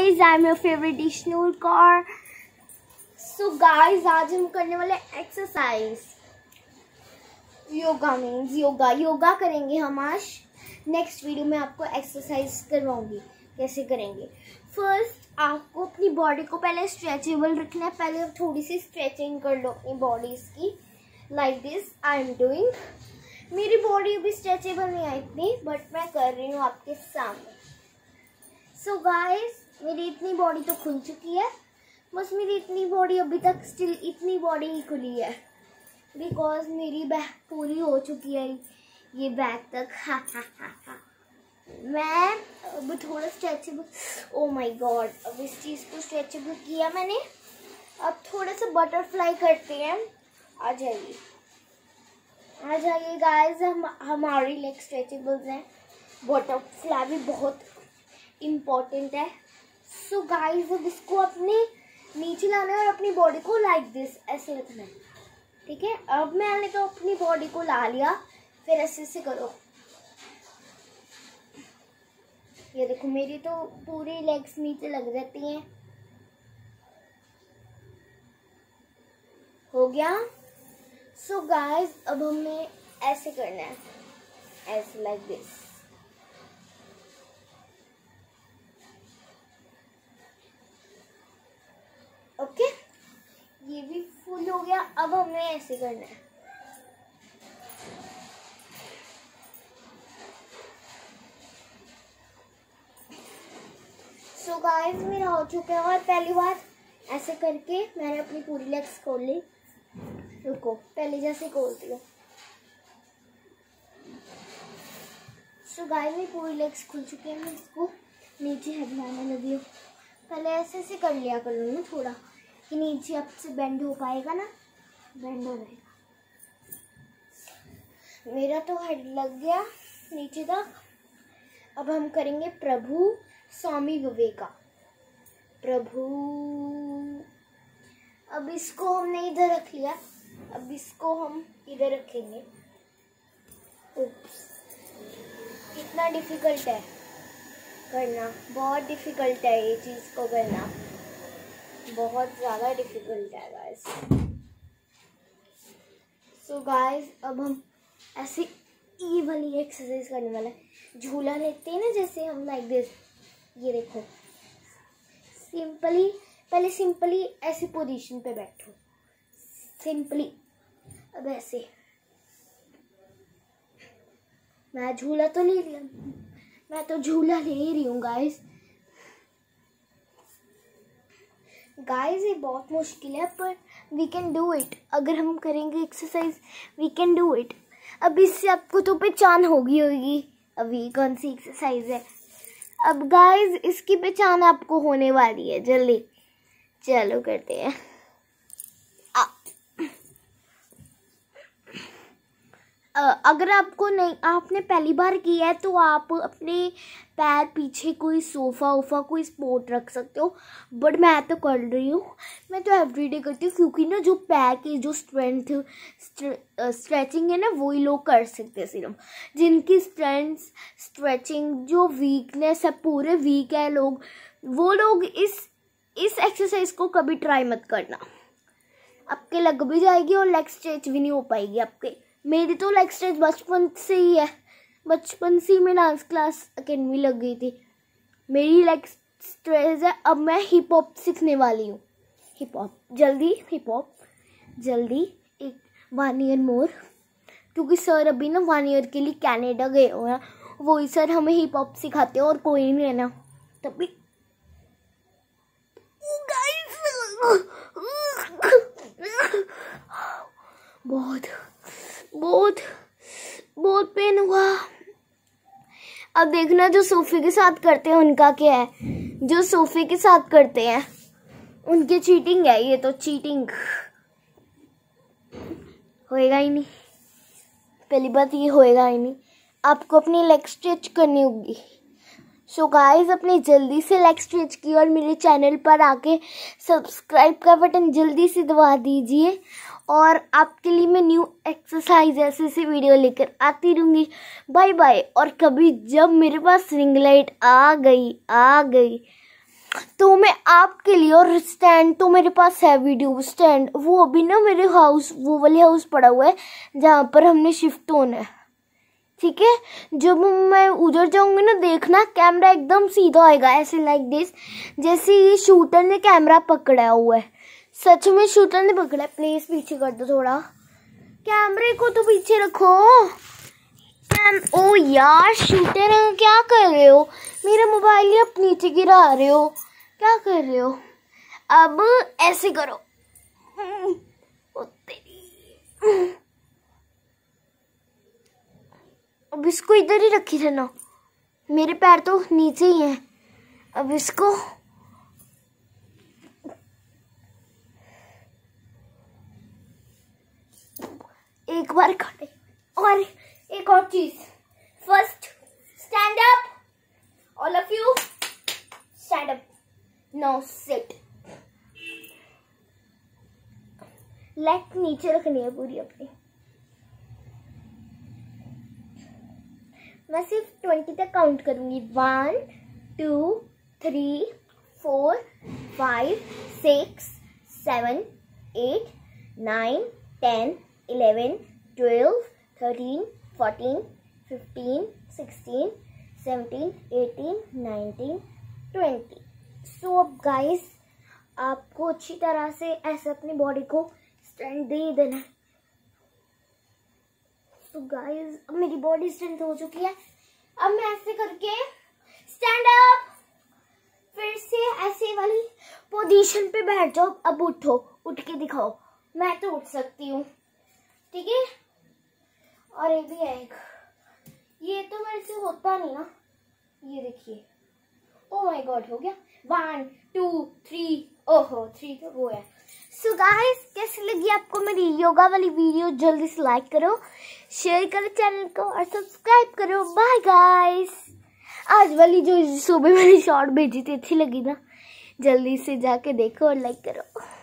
guys, I'm your favorite Ishnur Kaur. So guys, आज हम करने वाले एक्सरसाइज योगा मीन्स योगा करेंगे हम आज। नेक्स्ट वीडियो में आपको एक्सरसाइज करवाऊंगी कैसे करेंगे। फर्स्ट आपको अपनी बॉडी को पहले स्ट्रेचेबल रखना है। पहले थोड़ी सी स्ट्रेचिंग कर लो अपनी बॉडीज की, like this I am doing. मेरी बॉडी अभी स्ट्रेचेबल नहीं है इतनी, बट मैं कर रही हूँ आपके सामने। सो गाइस, मेरी इतनी बॉडी तो खुल चुकी है, बस मेरी इतनी बॉडी अभी तक स्टिल इतनी बॉडी ही खुली है बिकॉज मेरी बैक पूरी हो चुकी है ये बैक तक। मैं अब थोड़ा स्ट्रेचेबल, ओ माय गॉड, अब इस चीज़ को स्ट्रेचेबल किया मैंने। अब थोड़ा सा बटरफ्लाई करते हैं। आ जाइए गाइस, हमारी लेग स्ट्रेचेबल्स हैं। बटरफ्लाई भी बहुत इम्पोर्टेंट है। सो गाइस, अब इसको अपने नीचे लाना है और अपनी बॉडी को लाइक दिस ऐसे रखना है, ठीक है। अब मैंने तो अपनी बॉडी को ला लिया, फिर ऐसे से करो। ये देखो, मेरी तो पूरी लेग्स नीचे लग जाती हैं। हो गया। सो गाइस, अब हमें ऐसे करना है, ऐसे लाइक दिस। ओके, ये भी फुल हो गया। अब हमें ऐसे करना है। सो गाइस, मेरा हो चुका है। और पहली बार ऐसे करके मैंने अपनी पूरी लेग्स खोल ली। रुको, पहले जैसे खोलती हूँ। सो गाइस, मेरी पूरी लेग्स खुल चुकी है। मैं इसको नीचे हिलाने लगी हूँ। पहले ऐसे से कर लिया करूँ ना थोड़ा, कि नीचे अब से बेंड हो पाएगा ना, बेंड हो जाएगा। मेरा तो हेड लग गया नीचे तक। अब हम करेंगे प्रभु स्वामी विवेका। प्रभु, अब इसको हमने इधर रख लिया, अब इसको हम इधर रखेंगे। उप्स, कितना डिफिकल्ट है करना, बहुत डिफिकल्ट है ये चीज़ को करना, बहुत ज़्यादा डिफिकल्ट है गाइस। सो गाइस, अब हम ऐसे ये वाली एक्सरसाइज करने वाला है। झूला लेते हैं ना जैसे हम, लाइक दिस। ये देखो, पहले सिंपली ऐसी पोजीशन पे बैठो, सिंपली। अब ऐसे मैं झूला तो ले लिया, मैं तो झूला ले रही हूँ गाइस। ये बहुत मुश्किल है, पर वी कैन डू इट। अगर हम करेंगे exercise, we can do it. अब इससे आपको तो पहचान होगी अभी कौन सी एक्सरसाइज है। अब गाइस, इसकी पहचान आपको होने वाली है जल्दी। चलो करते हैं। अगर आपको नहीं, आपने पहली बार किया है, तो आप अपने पैर पीछे कोई सोफ़ा कोई स्पोर्ट रख सकते हो, बट मैं तो कर रही हूँ। मैं तो एवरीडे करती हूँ, क्योंकि ना जो पैर की जो स्ट्रेचिंग है ना, वही लोग कर सकते हैं। सिर्फ जिनकी स्ट्रेचिंग जो वीकनेस है, पूरे वीक है लोग, वो लोग इस एक्सरसाइज को कभी ट्राई मत करना। आपके लग भी जाएगी और लेग स्ट्रेच भी नहीं हो पाएगी आपके। मेरी तो लेग स्ट्रेच बचपन से ही है, बचपन से ही मैं डांस क्लास अकेडमी लग गई थी। मेरी लेग स्ट्रेच है। अब मैं हिप हॉप सीखने वाली हूँ। हिप हॉप जल्दी एक 1 ईयर मोर, क्योंकि सर अभी ना 1 ईयर के लिए कनाडा गए हुए हैं। वही सर हमें हिप हॉप सिखाते हैं और कोई नहीं है ना, तभी। बहुत पेन हुआ। अब देखना, जो सोफे के साथ करते हैं उनका क्या है। जो सोफे के साथ करते हैं उनकी चीटिंग है। ये तो चीटिंग होएगा ही नहीं। पहली बात, ये होएगा ही नहीं। आपको अपनी लेग स्ट्रेच करनी होगी। सो गाइस, अपने जल्दी से लेग स्ट्रेच की और मेरे चैनल पर आके सब्सक्राइब का बटन जल्दी से दबा दीजिए। और आपके लिए मैं न्यू एक्सरसाइज ऐसे वीडियो लेकर आती रहूँगी। Bye bye. और कभी जब मेरे पास रिंग लाइट आ गई तो मैं आपके लिए, और स्टैंड तो मेरे पास है, वीडियो स्टैंड, वो अभी ना मेरे हाउस, वो वाले हाउस पड़ा हुआ है जहाँ पर हमने शिफ्ट होना है, ठीक है। जब मैं उधर जाऊंगी ना, देखना कैमरा एकदम सीधा आएगा, ऐसे लाइक दिस, जैसे ये शूटर ने कैमरा पकड़ा हुआ है। सच में शूटर ने पकड़ा है। प्लीज पीछे कर दो थोड़ा, कैमरे को तो पीछे रखो। ओ यार शूटर, क्या कर रहे हो? मेरा मोबाइल ही आप नीचे गिरा रहे हो, क्या कर रहे हो? अब ऐसे करो। ओ तेरी, अब इसको इधर ही रखी रहना, मेरे पैर तो नीचे ही हैं। अब इसको एक बार खड़े, और एक और चीज, first stand up, all of you stand up, now sit. Leg नीचे रखनी है पूरी अपनी। मैं सिर्फ 20 तक काउंट करूंगी। 1 2 3 4 5 6 7 8 9 10 11 12 13 14 15 16 17 18 19 20। सो अब गाइस, आपको अच्छी तरह से ऐसे अपनी बॉडी को स्ट्रेंथ दे देना। तो गाइस, अब मेरी बॉडी स्ट्रेंथ हो चुकी है। अब मैं ऐसे करके स्टैंड अप, फिर से ऐसे वाली पोजीशन पे बैठ जाओ। अब उठो, उठ के दिखाओ। मैं तो उठ सकती हूँ, ठीक है। और ये भी है एक, ये तो मेरे से होता नहीं ना, ये देखिए। ओ माय गॉड, हो गया। 1 2 3, ओहो 3 तो वो है। सो गाइस, कैसी लगी आपको मेरी योगा वाली वीडियो? जल्दी से लाइक करो, शेयर करो चैनल को, और सब्सक्राइब करो। Bye guys. आज वाली जो सुबह मैंने शॉर्ट भेजी थी अच्छी लगी ना? जल्दी से जाके देखो और लाइक करो।